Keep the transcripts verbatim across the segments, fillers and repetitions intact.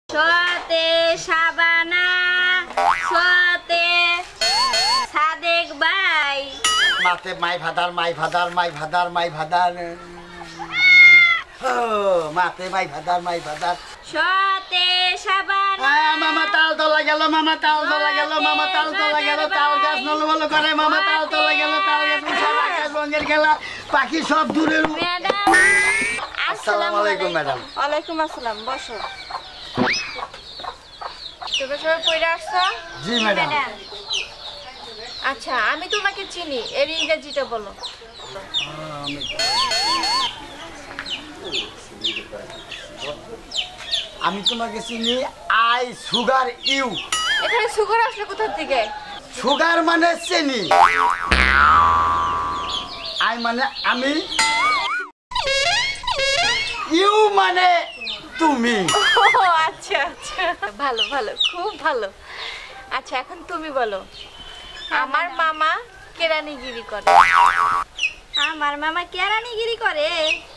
সতে শাবানা সতে সাদেক ভাই মাতে মাই ভাদার মাই ভাদার মাই ভাদার মাই ভাদার ও মাতে মাই ভাদার মাই ভাদার সতে শাবানা মামা তাল তোলা গেল মামা তাল তোলা গেল মামা তাল তোলা গেল তাল গাছ নলবল করে মামা তাল তোলা গেল তাল গাছ আকাশ রঙের খেলা পাখি সব দূরে। ম্যাডাম আসসালামু আলাইকুম ম্যাডাম। ওয়ালাইকুম আসসালাম, বসো। তুমি সবাই পড়ে আসছো? জি ম্যাডাম। আচ্ছা, আমি তোমাকে চিনি, এর ইংরেজিটা বলো। আমি তোমাকে চিনি আই সুগার ইউ। এখানে সুগার আসলে কোথা থেকে? সুগার মানে চিনি, আই মানে আমি, ইউ মানে তুমি। ও আচ্ছা আচ্ছা, ভালো ভালো, খুব ভালো। আচ্ছা, এখন তুমি বলো। আমার মামা কেরানিগিরি করে। আমার মামা কেরানিগিরি করে?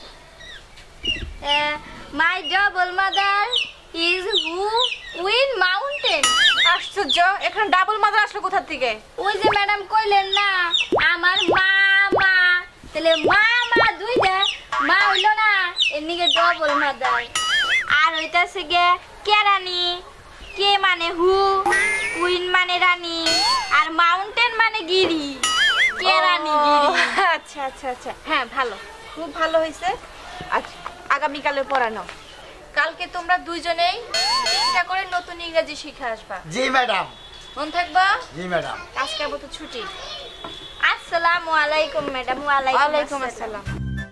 My double mother is who win mountain. আশ্চর্য, এখানে ডাবল মাদার আসলো কোথা থেকে? ওই যে ম্যাডাম কইলেন না আমার মামা, তাহলে মামা দুইটা, মা হইলো না, এর নিকে ডাবল মাদার। আর হইতাছে গে কেরানি, কে মানে হু, কুইন মানে রানী, আর মাউন্টেন মানে গিরি, কেরানি গিরি। আচ্ছা আচ্ছা আচ্ছা, হ্যাঁ ভালো, খুব ভালো হয়েছে। আচ্ছা, আগামীকালে পড়ানো। কালকে তোমরা দুইজনেই তিনটা করে নতুন ইংরেজি শিখে আসবা। জি ম্যাডাম। মন থাকবা? জি ম্যাডাম। আজকে আপাতত ছুটি। আসসালামু আলাইকুম ম্যাডাম। ওয়ালাইকুম আসসালাম।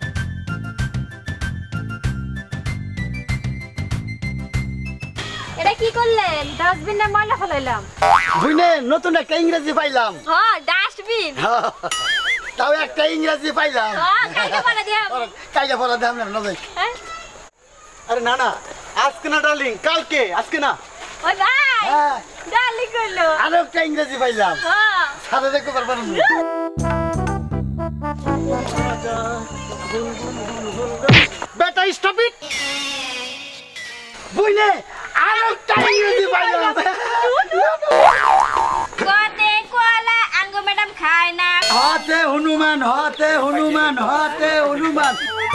এটা কি করলেন? ডাস্টবিনে ময়লা ফেলাইলাম। বুঝলে নতুন একটা ইংরেজি পাইলাম। হ্যাঁ, ডাস্টবিন। তাও একটা ইংরেজি পাইলাম। হ্যাঁ, কাইটা পড়া দিও। কাইটা পড়া দাম না নজর। হ্যাঁ? আরে না না, আজকে না ডার্লিং, কালকে। আজকে না। ওই ভাই, হ্যাঁ, ডালি কইলো। আরো একটা ইংরেজি পাইলাম। হ্যাঁ। সাথে দেখতে পারবেন না। বেটা স্টপ ইট। বুঝলে আরো একটা ইংরেজি পাইলাম। কতে কোলা আঙ্গো ম্যাডাম খায় না। হাতে হনুমান, হাতে হনুমান, হাতে হনুমান।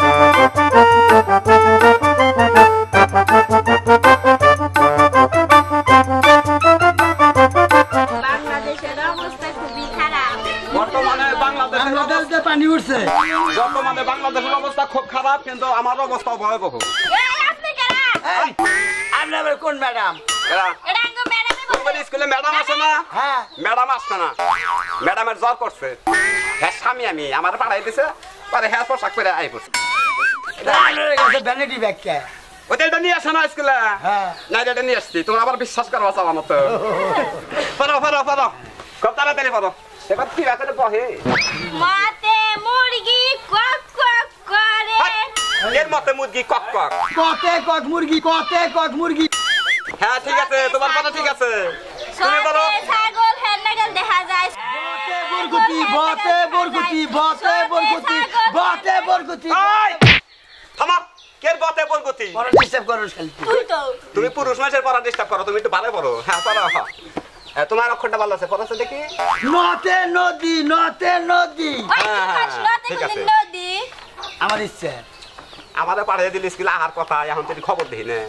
বাংলাদেশের অবস্থা খুবই খারাপ। বর্তমানে বাংলাদেশের বাংলাদেশে পানি উঠছে। বর্তমানে বাংলাদেশের অবস্থা খুব খারাপ, কিন্তু আমার অবস্থা ভয়াবহ। এই আপনি কারা? এই, আপনি আবার কোন ম্যাডাম? এরা এটা আঙ্গো ম্যাডামে তোমাদের স্কুলে ম্যাডাম আছে না? হ্যাঁ। ম্যাডাম আসছে না, ম্যাডামের জ্বর করছে। হ্যাঁ, স্বামী আমি, আমার পাড়াই দিছে, পরে হ্যাঁ পোশাক করে আই পড়ছে। ভ্যানিটি ব্যাগ কে? ওটা এটা নিয়ে আসে না স্কুলে? হ্যাঁ। না, এটা নিয়ে আসছি। তোমরা আবার বিশ্বাস করবা চালানো তো। পড়ো পড়ো পড়ো, খুব তাড়াতাড়ি পড়ো। এবার কি রাখে বহে মাতে মুরগি কক কক করে। এর মতে মুরগি কক কক। কতে কক মুরগি, কতে কক মুরগি। হ্যাঁ ঠিক আছে, তোমার কথা ঠিক আছে। তুমি বলো। সতে ছাগল হেন্নাগল দেখা যায়। বতে বরগুতি, বতে বরগুতি, বতে বরগুতি, বতে বরগুতি। এই, থামো। কের বতে বরগুতি? পরে ডিস্টার্ব করো শালি। তুই তো তুমি পুরুষ মানুষের পড়া ডিস্টার্ব করো, তুমি একটু ভালো পড়ো। হ্যাঁ পড়ো। হ্যাঁ, তোমার অক্ষরটা ভালো আছে, পড়াছো দেখি। নতে নদী, নতে নদী। ওই কাশলাতে ঠিক আছে। নদী। আমার ইচ্ছে। আমাদের পাঠিয়ে দিল স্কুলে আহার কথা, এখন তুই খবর দিই না।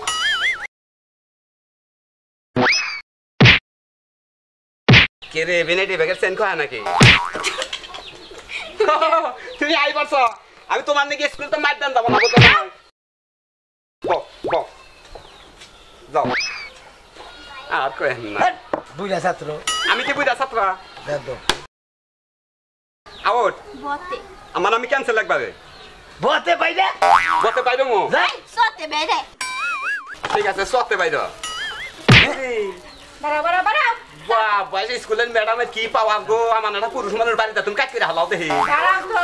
কে রে, ভেনেটি ব্যাগের চেন কয় নাকি? তুমি আই পারছো, আমি তোমার নাকি স্কুল তো মাইদান যাবো না, বুঝছো না? বক বক যাও। আর কয় না, বুঝলা ছাত্র। আমি কি বুঝা ছাত্র? দেখো আউট। বতে আমার আমি ক্যান্সেল একবারে। বতে পাইলে বতে পাইরো মো। যাই। সতে বেরে। ঠিক আছে, সতে পাইরো। বাড়া বাড়া বাড়া। বাহ, বাইরে স্কুলের ম্যাডামের কি পাওয়ার গো। আমার একটা পুরুষ মানুষের বাড়িতে তুমি কাজ করে হালাও দেখি। বাড়া তো।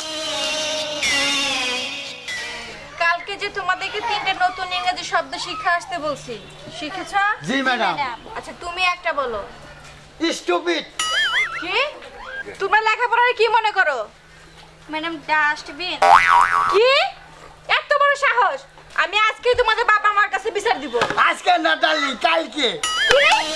কালকে যে তোমাদেরকে তিনটা নতুন ইংরেজি শব্দ শিক্ষা আসতে বলছি, শিখেছো? জি ম্যাডাম। আচ্ছা, তুমি একটা বলো। স্টুপিড। কি? তোমরা লেখাপড়ার কি মনে করো? Madam dustbin. কি? এত বড় সাহস! আমি আজকেই তোমাদের বাবা মার কাছে বিচার দিব। আজকে না ডার্লিং, কালকে।